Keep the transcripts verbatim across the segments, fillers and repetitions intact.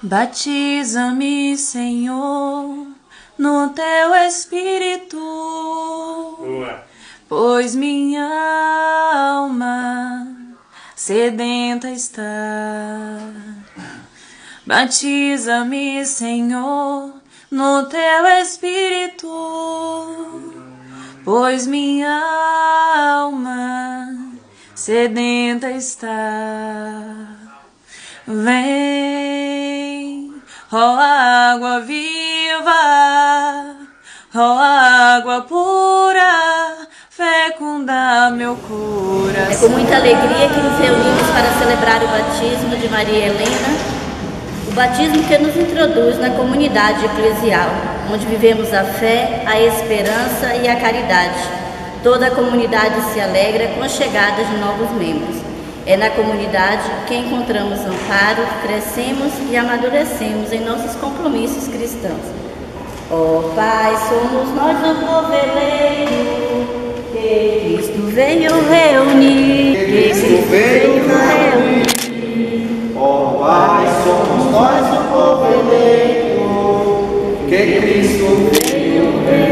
Batiza-me, Senhor, no teu Espírito, Boa. Pois minha alma sedenta está. Batiza-me, Senhor, no teu Espírito, pois minha alma sedenta está. Vem, ó água viva, ó água pura, fecunda meu coração. É com muita alegria que nos reunimos para celebrar o batismo de Maria Helena, o batismo que nos introduz na comunidade eclesial, onde vivemos a fé, a esperança e a caridade. Toda a comunidade se alegra com a chegada de novos membros. É na comunidade que encontramos amparo, crescemos e amadurecemos em nossos compromissos cristãos. Ó oh, Pai, somos nós o povo eleito, que Cristo veio reunir, que Cristo veio reunir. Ó oh, Pai, somos nós o povo eleito, que Cristo veio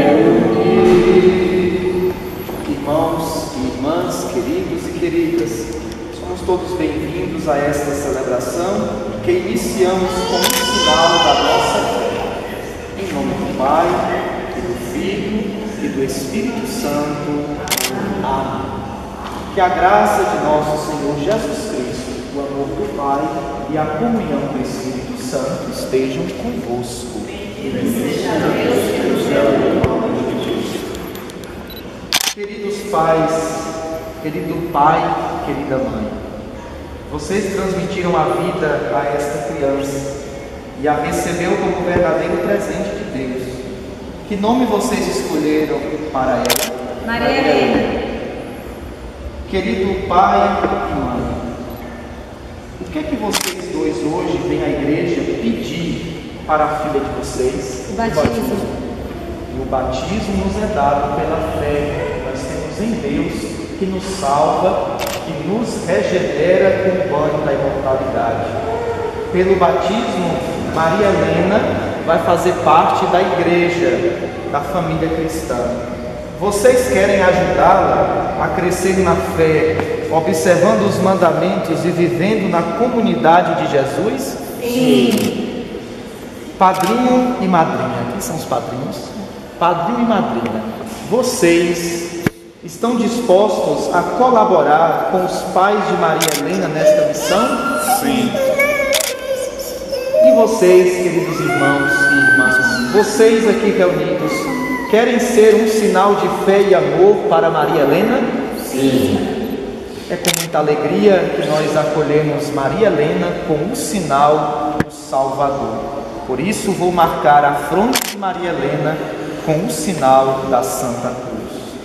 reunir. Irmãos e irmãs, queridos e queridas, somos todos bem-vindos a esta celebração que iniciamos com o sinal da nossa fé. Em nome do Pai, e do Filho, e do Espírito Santo. Amém. Que a graça de nosso Senhor Jesus Cristo, o amor do Pai e a comunhão do Espírito Santo estejam convosco. Queridos pais, querido pai, querida mãe, vocês transmitiram a vida a esta criança e a recebeu como verdadeiro presente de Deus. Que nome vocês escolheram para ela? Maria Helena. Querido pai e mãe, o que é que vocês dois hoje vêm à igreja pedir para a filha de vocês? O batismo. E o batismo nos é dado pela fé. Nós temos em Deus que nos salva, que nos regenera com o banho da imortalidade. Pelo batismo, Maria Helena vai fazer parte da igreja, da família cristã. Vocês querem ajudá-la a crescer na fé, observando os mandamentos e vivendo na comunidade de Jesus? Sim. Padrinho e madrinha, quem são os padrinhos? Padrinho e madrinha, vocês estão dispostos a colaborar com os pais de Maria Helena nesta missão? Sim. E vocês, queridos irmãos e irmãs, vocês aqui reunidos, querem ser um sinal de fé e amor para Maria Helena? Sim. É com muita alegria que nós acolhemos Maria Helena como um sinal do Salvador. Por isso vou marcar a fronte de Maria Helena com o sinal da Santa Cruz.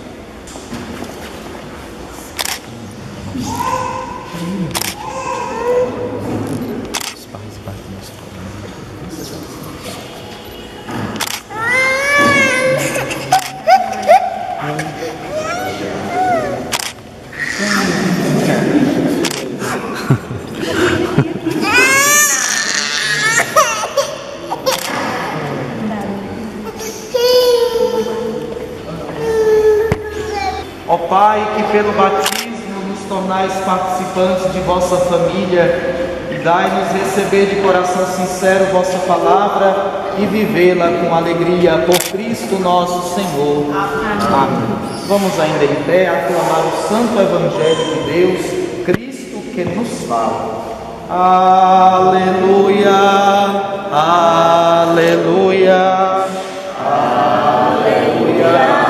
Ó Pai, que pelo batismo nos tornais participantes de vossa família e dai-nos receber de coração sincero vossa palavra e vivê-la com alegria por Cristo nosso Senhor. Amém. Amém. Vamos ainda em pé aclamar o Santo Evangelho de Deus, Cristo que nos fala. Aleluia, aleluia, aleluia.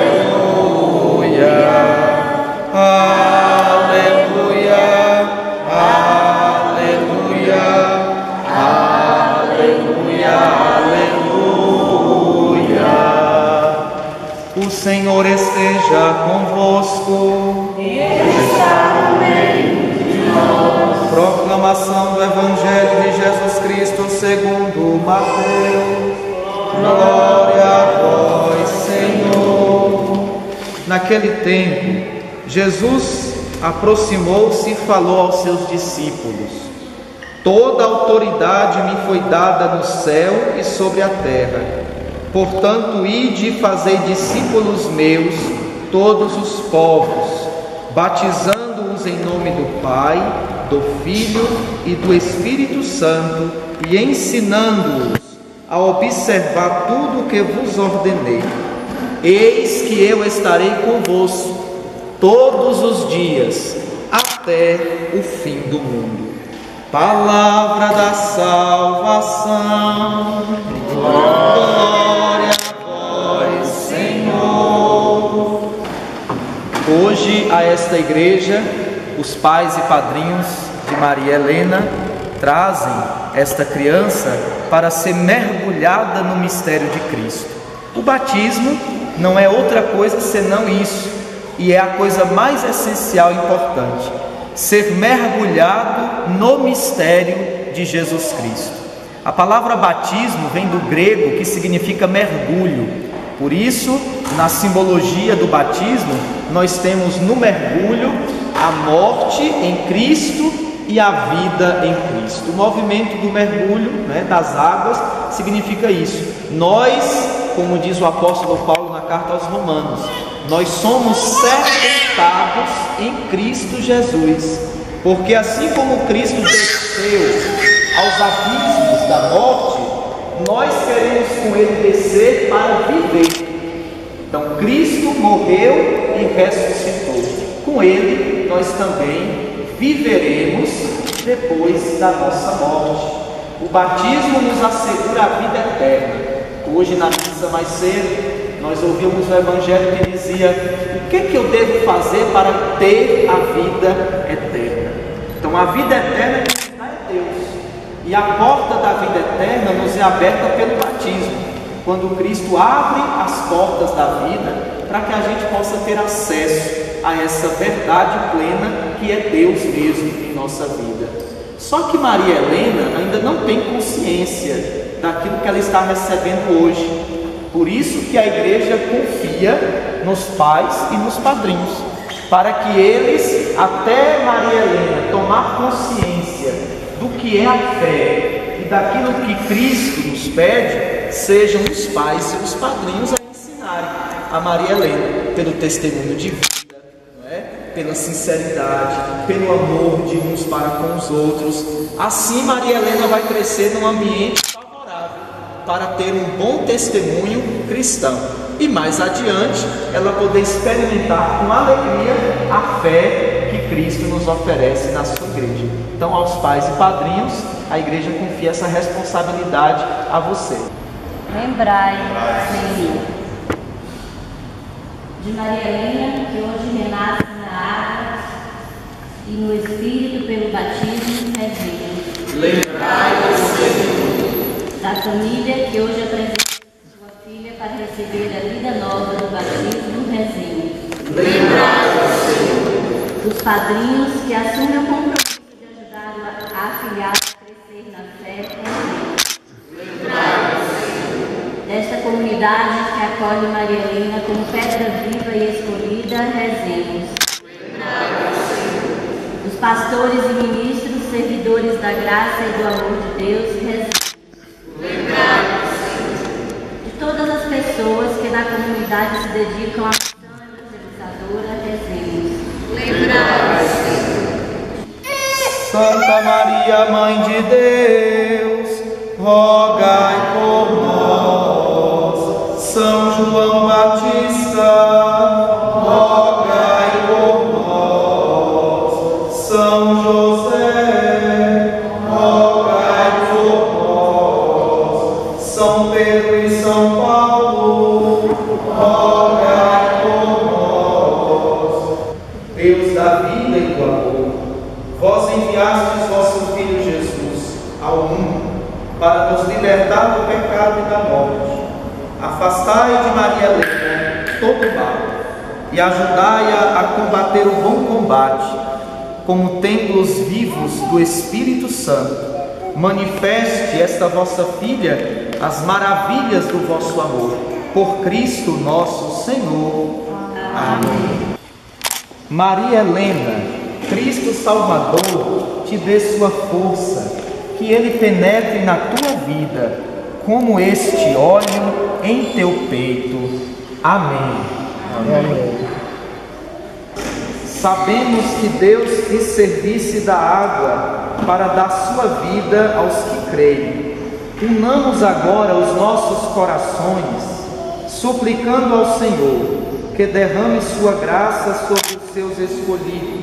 O Senhor esteja convosco. E está no meio de nós. Proclamação do Evangelho de Jesus Cristo segundo Mateus. Glória a vós, Senhor. Naquele tempo, Jesus aproximou-se e falou aos seus discípulos: Toda autoridade me foi dada no céu e sobre a terra. Portanto, ide e fazei discípulos meus todos os povos, batizando-os em nome do Pai, do Filho e do Espírito Santo, e ensinando-os a observar tudo o que vos ordenei. Eis que eu estarei convosco todos os dias, até o fim do mundo. Palavra da salvação. Glória a vós, Senhor. Hoje, a esta igreja, os pais e padrinhos de Maria Helena trazem esta criança para ser mergulhada no mistério de Cristo. O batismo não é outra coisa senão isso, e é a coisa mais essencial e importante: ser mergulhado no mistério de Jesus Cristo. A palavra batismo vem do grego, que significa mergulho. Por isso, na simbologia do batismo, nós temos no mergulho a morte em Cristo e a vida em Cristo. O movimento do mergulho, né, das águas, significa isso. Nós, como diz o apóstolo Paulo na carta aos Romanos, nós somos sepultados em Cristo Jesus, porque assim como Cristo desceu aos abismos da morte, nós queremos com Ele descer para viver. Então Cristo morreu e ressuscitou. Com Ele nós também viveremos depois da nossa morte. O batismo nos assegura a vida eterna. Hoje na missa mais cedo nós ouvimos o Evangelho que dizia: o que, que eu devo fazer para ter a vida eterna? Então a vida eterna que nos dá é Deus, e a porta da vida eterna nos é aberta pelo batismo, quando Cristo abre as portas da vida para que a gente possa ter acesso a essa verdade plena que é Deus mesmo em nossa vida. Só que Maria Helena ainda não tem consciência daquilo que ela está recebendo hoje. Por isso que a igreja confia nos pais e nos padrinhos, para que eles, até Maria Helena tomar consciência do que é a fé e daquilo que Cristo nos pede, sejam os pais e os padrinhos a ensinarem a Maria Helena pelo testemunho de vida, não é? Pela sinceridade, pelo amor de uns para com os outros. Assim Maria Helena vai crescer num ambiente para ter um bom testemunho cristão e mais adiante ela poder experimentar com alegria a fé que Cristo nos oferece na sua igreja. Então, aos pais e padrinhos, a igreja confia essa responsabilidade a você. Lembrai, Senhor, de Maria Helena, que hoje renasce na água e no Espírito pelo batismo rezemos. Lembrai, Senhor, da família que hoje apresenta sua filha para receber a vida nova do batismo, rezemos. Lembrai-vos, Senhor, dos padrinhos que assumem o compromisso de ajudar a afilhada a crescer na fé, rezemos. Lembrai-vos, Senhor, desta comunidade que acolhe Maria Helena como pedra viva e escolhida, rezemos. Lembrai-vos, Senhor, dos pastores e ministros, servidores da graça e do amor de Deus, rezemos. De todas as pessoas que na comunidade se dedicam à missão evangelizadora, rezemos. Lembrai-vos, Senhor. Santa Maria, Mãe de Deus, rogai por nós. São João Batista, rogai por nós. São José, rogai por nós. São Pedro e São Paulo, rogai por nós. Deus da vida e do amor, vós enviastes vosso Filho Jesus ao mundo para nos libertar do pecado e da morte. Afastai de Maria Helena todo mal e ajudai-a a combater o bom combate, como templos vivos do Espírito Santo. Manifeste esta vossa filha as maravilhas do vosso amor. Por Cristo nosso Senhor. Amém. Maria Helena, Cristo Salvador te dê sua força que ele penetre na tua vida, como este óleo em teu peito. Amém. Amém. Sabemos que Deus lhe servisse da água para dar sua vida aos que creem. Unamos agora os nossos corações, suplicando ao Senhor que derrame sua graça sobre os seus escolhidos.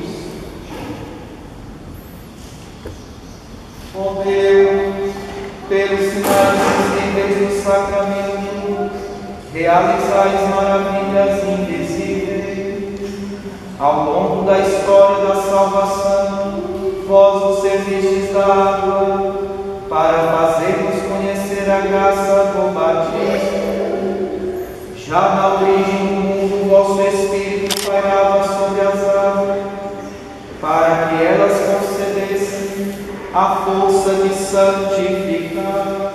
Ó Deus, pelos sinais visíveis do sacramento, realizais maravilhas indizíveis. Ao longo da história da salvação, vós o servistes da água, para fazermos conhecer a graça do batismo. Já na origem do mundo, vosso Espírito pairava sobre as águas, para que elas concedessem a força de santificar.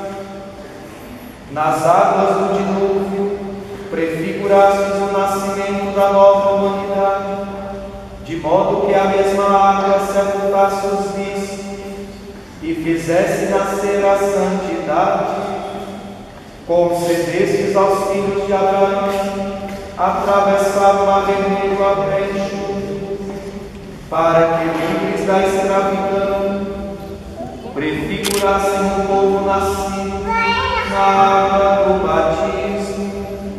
Nas águas do dilúvio, prefigurastes o nascimento da nova humanidade, de modo que a mesma água sepultasse os vícios e fizesse nascer a santidade. Concedestes aos filhos de Abraão atravessar o mar vermelho a brecho, para que, livres da escravidão, prefigurassem o povo nascido na água do batismo.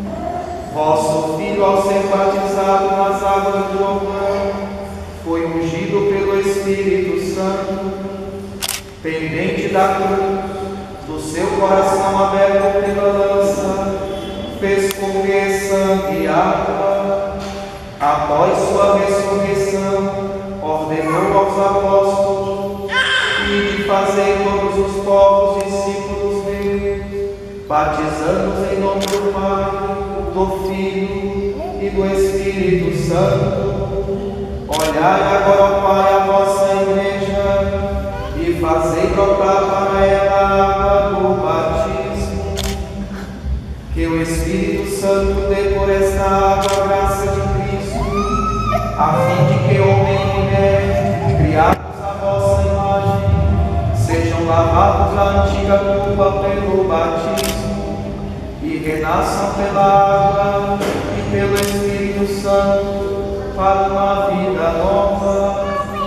Vosso Filho, ao ser batizado nas águas do Jordão, foi ungido pelo Espírito Santo, pendente da cruz, do seu coração aberto pela lança, fez correr sangue e água. Após sua ressurreição, ordenou aos apóstolos e de fazer todos os povos discípulos dele, batizando-os em nome do Pai, do Filho e do Espírito Santo. Olhai agora, ó Pai, a vossa igreja e fazei brotar para ela a água do batismo. Que o Espírito Santo dê por esta água a graça de Cristo, a fim de que homem e mulher, criados à vossa imagem, sejam lavados da antiga culpa pelo batismo e renasçam pela água e pelo Espírito Santo para uma vida nova.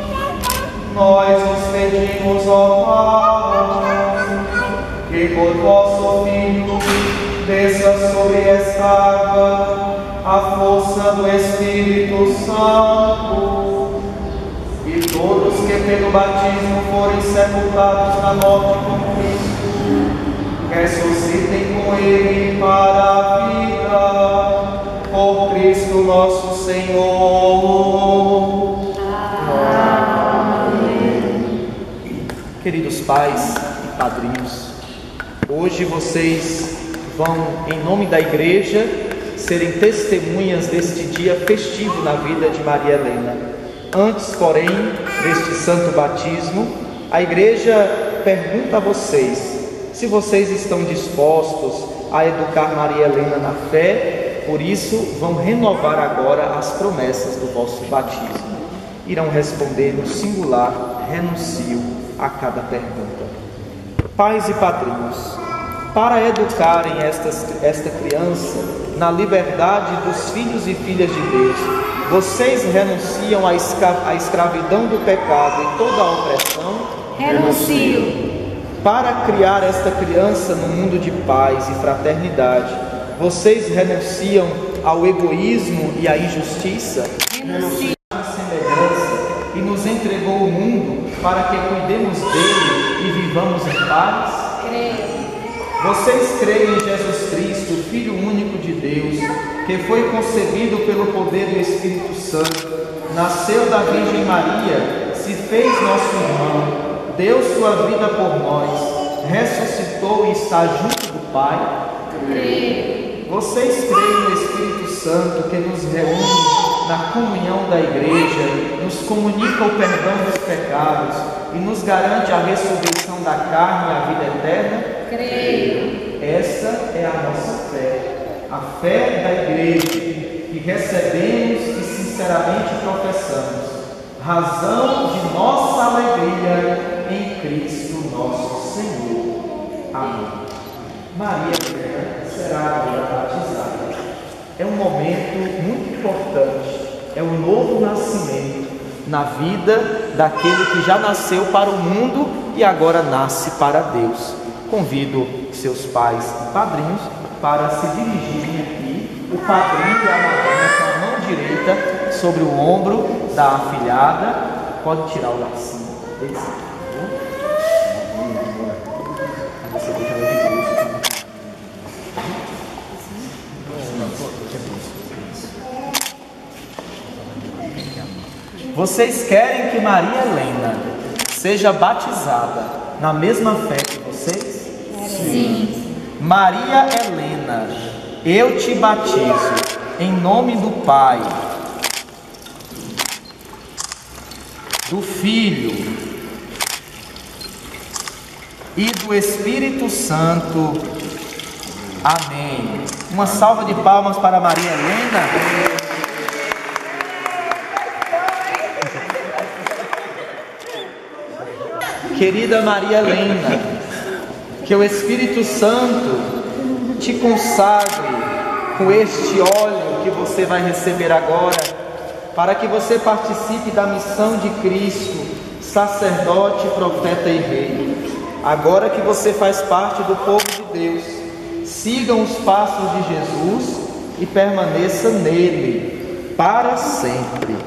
Nós os pedimos, ó Pai, que por vosso Filho desça sobre esta água a força do Espírito Santo, e todos que pelo batismo forem sepultados na morte com Cristo, ressuscitem com Ele para a vida, por Cristo nosso Senhor. Queridos pais e padrinhos, hoje vocês vão, em nome da igreja, serem testemunhas deste dia festivo na vida de Maria Helena. Antes, porém, deste santo batismo, a igreja pergunta a vocês se vocês estão dispostos a educar Maria Helena na fé, por isso vão renovar agora as promessas do vosso batismo. Irão responder no singular, renuncio a cada pergunta. Pais e padrinhos, para educarem estas, esta criança na liberdade dos filhos e filhas de Deus, vocês renunciam à, escra à escravidão do pecado e toda a opressão? Renuncio. Para criar esta criança no mundo de paz e fraternidade, vocês renunciam ao egoísmo e à injustiça? Renuncio. A semelhança e nos entregou o mundo para que cuidemos dele e vivamos em paz? Creio. Vocês creem em Jesus Cristo, Filho único de Deus, que foi concebido pelo poder do Espírito Santo, nasceu da Virgem Maria, se fez nosso irmão, deu sua vida por nós, ressuscitou e está junto do Pai? Creio. Vocês creem no Espírito Santo que nos reúne na comunhão da igreja, nos comunica o perdão dos pecados e nos garante a ressurreição da carne e a vida eterna? Creio. Essa é a nossa fé, a fé da igreja que recebemos e sinceramente professamos, razão de nossa alegria em Cristo nosso Senhor. Amém. Maria Helena será agora batizada. É um momento muito importante, é o novo nascimento na vida daquele que já nasceu para o mundo e agora nasce para Deus. Convido seus pais e padrinhos para se dirigirem aqui, o padrinho e a madrinha com a mão direita sobre o ombro da afilhada. Pode tirar o lacinho deles, por favor. Você deixa ela de bruxo. Vocês querem que Maria Helena seja batizada na mesma fé que vocês? Sim. Maria Helena, eu te batizo em nome do Pai, do Filho e do Espírito Santo. Amém. Uma salva de palmas para Maria Helena. Querida Maria Helena, que o Espírito Santo te consagre com este óleo que você vai receber agora, para que você participe da missão de Cristo, sacerdote, profeta e rei. Agora que você faz parte do povo de Deus, sigam os passos de Jesus e permaneça nele para sempre.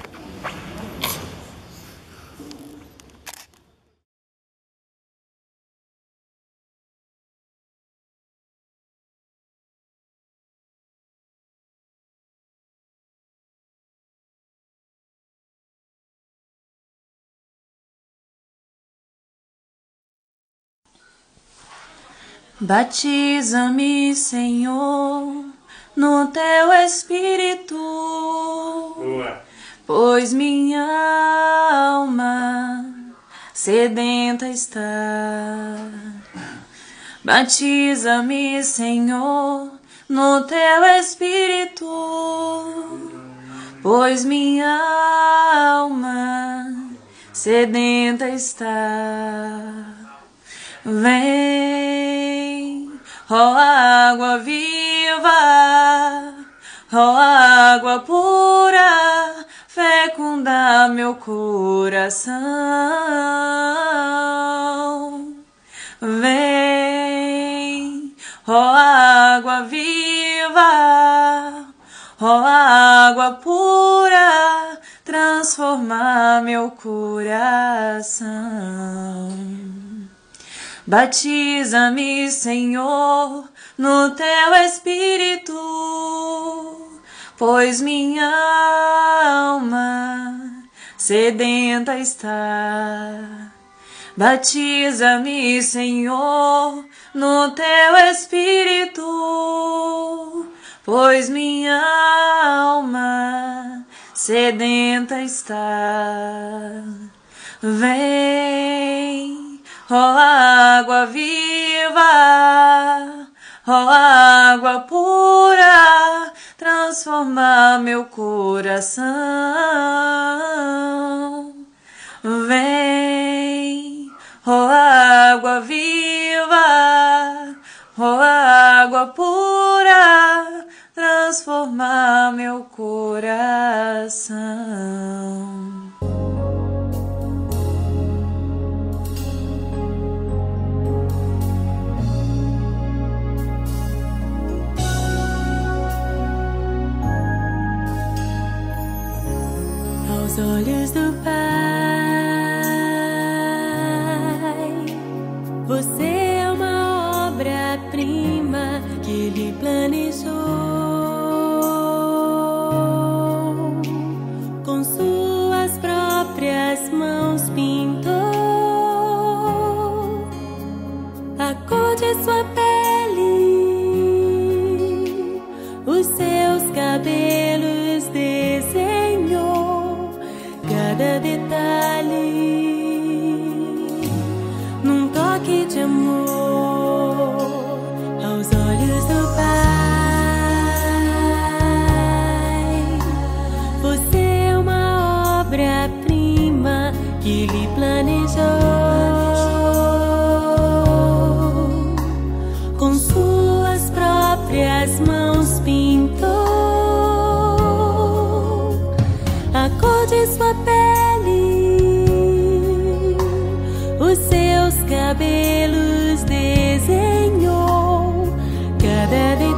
Batiza-me, Senhor, no teu Espírito, Boa. Pois minha alma sedenta está. Batiza-me, Senhor, no teu Espírito, pois minha alma sedenta está. Vem, ó água viva, ó água pura, fecunda meu coração. Vem, ó água viva, ó água pura, transformar meu coração. Batiza-me, Senhor, no teu Espírito, pois minha alma sedenta está. Batiza-me, Senhor, no teu Espírito, pois minha alma sedenta está. Vem, ó água viva, ó água pura, transformar meu coração. Vem, ó água viva, ó água pura, transformar meu coração. Aos olhos do Pai, você é uma obra-prima que Ele planejou, com suas próprias mãos pintou a cor de sua pele, os seus cabelos desenhou cada detalhe, num toque de amor, aos olhos do Pai. sua pele, os seus cabelos desenhou cada